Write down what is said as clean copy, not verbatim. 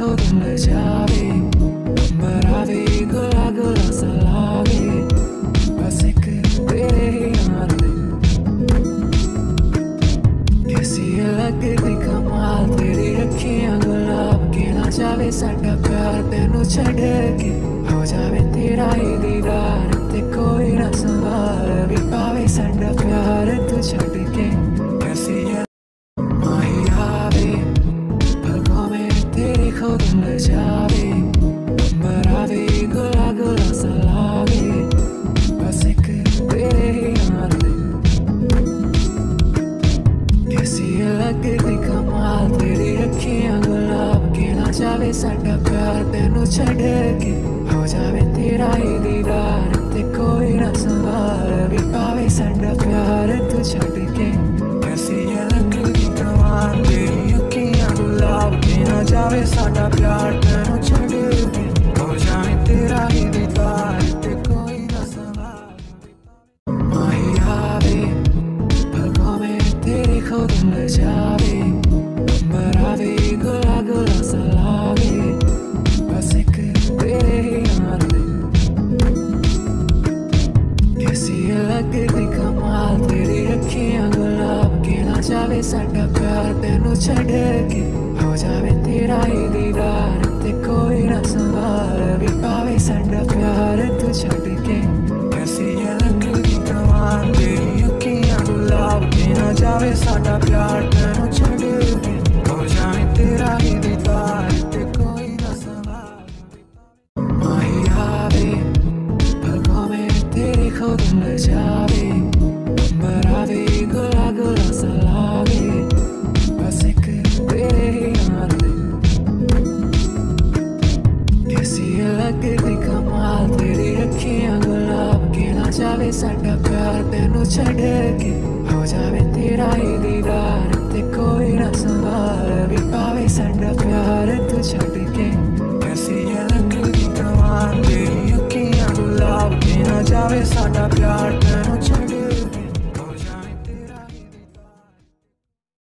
देखो दिल जावे मरावे गुला गुला सा लागे बस एक तेरे ही नाल कैसी लगदी कमाल तेरी अखियां गुलाब के ना जावे साडा प्यार तेनू छड़ के हो जावे तेरा ही दीदार ते कोई ना संभाल भी पावे साडा प्यार तू छड़ के कैसी माही आवे पलकों में तेरे खो दिल जावे मरावे गुला गुला सा लागे बस एक तेरे ही नाल कैसी लगदी कमाल तेरी अखियां गुलाब के ना जावे साडा प्यार तेनू छड़ के हो जावे तेरा ही दीदार ते कोई ना संभाल भी पावे साडा प्यार तू छड़ के कैसी लगदी कमाल तेरी अखियां गुलाब के ना जावे साडा प्यार तेनू छड़ के हो जावे तेरा ही दीदार ते कोई ना संभाल माही आवे पलकों में तेरे खो दिल जावे मरावे गुला गुला सा लागे बस एक तेरे ही नाल कैसी लगदी कमाल तेरी अखियां गुलाब के ना जावे साडा प्यार तेनू छड़ के हो जावे तेरा ही दीदार ते कोई ना संभाल भी पावे साडा प्यार तू छड़ के कैसी लगदी कमाल तेरी अखियां गुलाब के ना जावे साडा प्यार तेनू छड़ के हो जावे तेरा ही दीदार ते कोई ना संभाल माही आवे पलकों में तेरे खो दिल जावे मरावे गुला गुला सा लागे बस एक तेरे ही नाल कैसी लगदी कमाल तेरी अखियां गुलाब के ना जावे साडा प्यार तेनू छड़ के हो जावे तेरा ही दीदार ते कोई ना संभाल भी पावे साडा प्यार तू छड़ के कैसी लगदी कमाल तेरी अखियां गुलाब के ना जावे साडा प्यार तेनू